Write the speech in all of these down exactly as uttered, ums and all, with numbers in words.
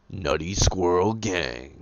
Nutty Squirrel Gang.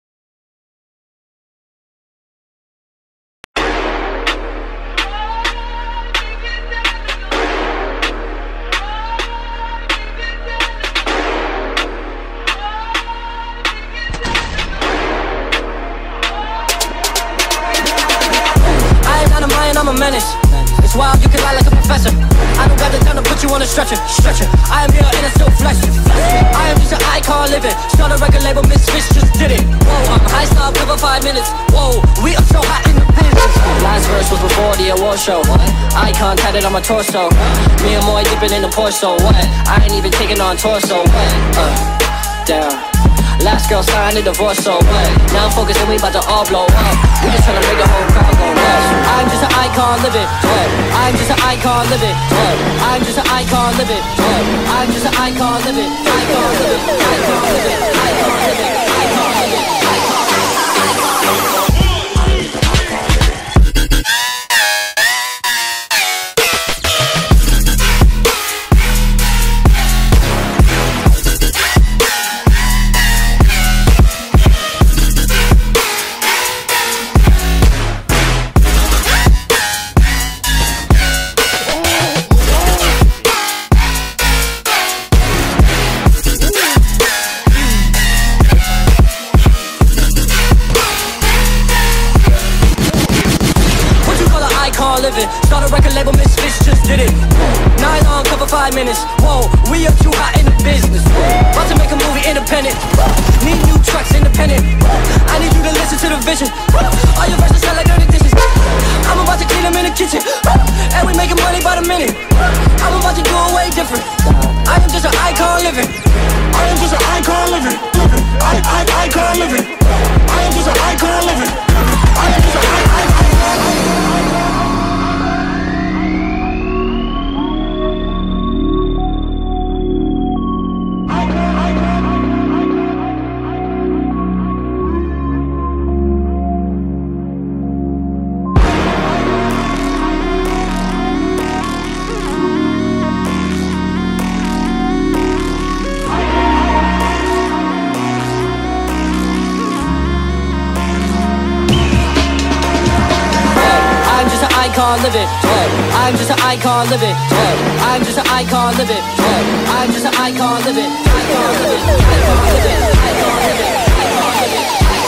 I'm a menace. It's wild, you can lie like a professor. I don't got the time to put you on a stretcher. Stretcher. I am here and it's still flesh. I am just an icon living. Start a record label, Misfits just did it. Whoa, I'm high style, cover five minutes. Whoa, we are so hot in the business. Last verse was before the award show. Icon tatted on my torso. Me and Moy dipping in the Porto. What? I ain't even taking on torso. What? Uh, down. Last girl signed a divorce, so what? Now I'm focused and we about to all blow up. We just tryna make the whole crowd go nuts. I'm just an icon living, what? I'm just an icon living, what? I'm just an icon living, what? I'm just an icon living, icon living, icon living, icon living, icon living, icon living, icon living. Living. Start a record label, Misfits just did it. Nylon cover five minutes. Whoa, we are too hot in the business. About to make a movie independent. Need new trucks independent. I need you to listen to the vision. All your verses sound like dirty dishes. I'm about to clean them in the kitchen. And we making money by the minute. I'm about to do it way different. I am just an icon living. I am just an icon living. I, I, icon living. I am just an icon living. I am just an icon living. Icon living, I'm just an icon living, I'm just an icon living, I'm just an icon living, icon living, icon living, icon living, icon living.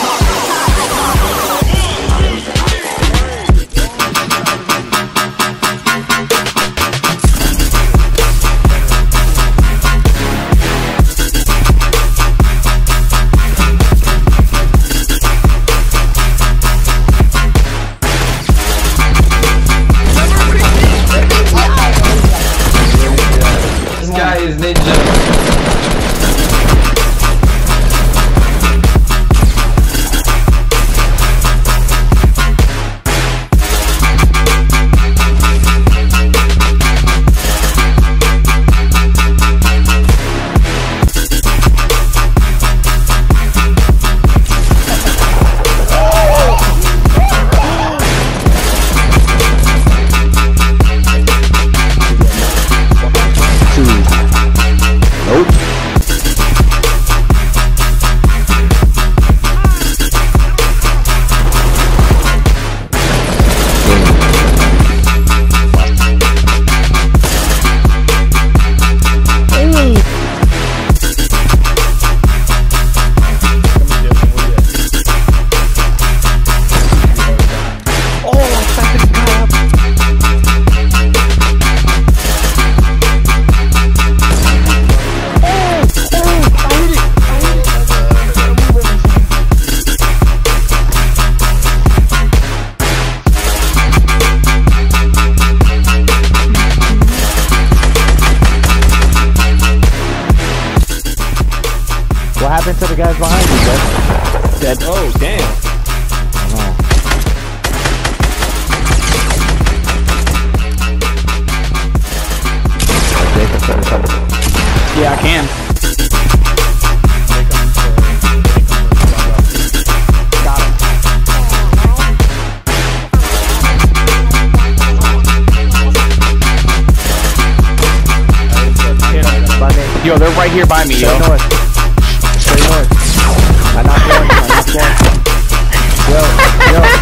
Is ninja. What happened to the guys behind you, Dead? Dead. Oh, damn. Yeah, I can. Got him. Yo, they're right here by me, yo. Straight north. Straight north. Yo, yo.